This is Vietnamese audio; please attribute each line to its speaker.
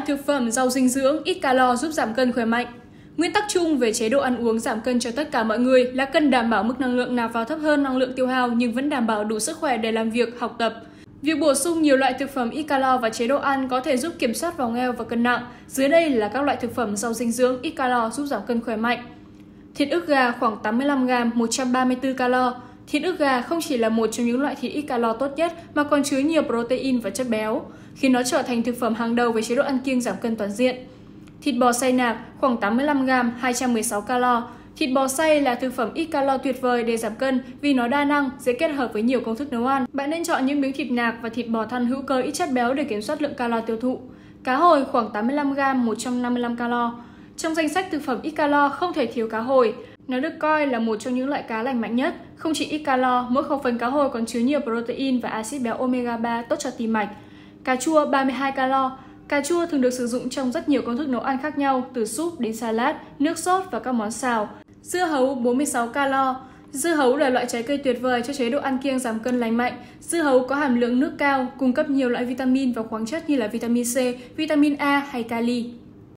Speaker 1: thực phẩm giàu dinh dưỡng, ít calo giúp giảm cân khỏe mạnh. Nguyên tắc chung về chế độ ăn uống giảm cân cho tất cả mọi người là cần đảm bảo mức năng lượng nạp vào thấp hơn năng lượng tiêu hao nhưng vẫn đảm bảo đủ sức khỏe để làm việc, học tập. Việc bổ sung nhiều loại thực phẩm ít calo vào chế độ ăn có thể giúp kiểm soát vòng eo và cân nặng. Dưới đây là các loại thực phẩm giàu dinh dưỡng, ít calo giúp giảm cân khỏe mạnh. Thịt ức gà khoảng 85g, 134 calo. Thịt ức gà không chỉ là một trong những loại thịt ít calo tốt nhất mà còn chứa nhiều protein và chất béo, khiến nó trở thành thực phẩm hàng đầu về chế độ ăn kiêng giảm cân toàn diện. Thịt bò xay nạc khoảng 85g, 216 calo. Thịt bò xay là thực phẩm ít calo tuyệt vời để giảm cân vì nó đa năng, dễ kết hợp với nhiều công thức nấu ăn. Bạn nên chọn những miếng thịt nạc và thịt bò thăn hữu cơ ít chất béo để kiểm soát lượng calo tiêu thụ. Cá hồi khoảng 85g, 155 calo. Trong danh sách thực phẩm ít calo không thể thiếu cá hồi. Nó được coi là một trong những loại cá lành mạnh nhất. Không chỉ ít calo, mỗi khẩu phần cá hồi còn chứa nhiều protein và axit béo omega 3 tốt cho tim mạch. Cà chua 32 calo. Cà chua thường được sử dụng trong rất nhiều công thức nấu ăn khác nhau, từ súp đến salad, nước sốt và các món xào. Dưa hấu 46 calo. Dưa hấu là loại trái cây tuyệt vời cho chế độ ăn kiêng giảm cân lành mạnh. Dưa hấu có hàm lượng nước cao, cung cấp nhiều loại vitamin và khoáng chất như là vitamin C, vitamin A hay kali.